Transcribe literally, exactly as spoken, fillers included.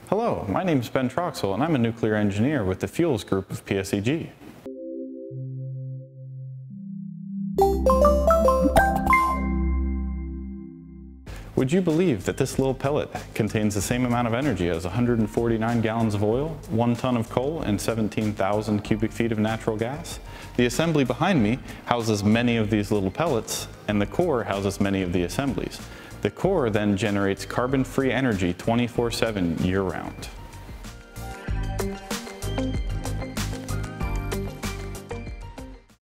Hello, my name is Ben Troxell and I'm a nuclear engineer with the fuels group of P S E G. Would you believe that this little pellet contains the same amount of energy as one hundred forty-nine gallons of oil, one ton of coal, and seventeen thousand cubic feet of natural gas? The assembly behind me houses many of these little pellets, and the core houses many of the assemblies. The core then generates carbon-free energy twenty-four seven year-round.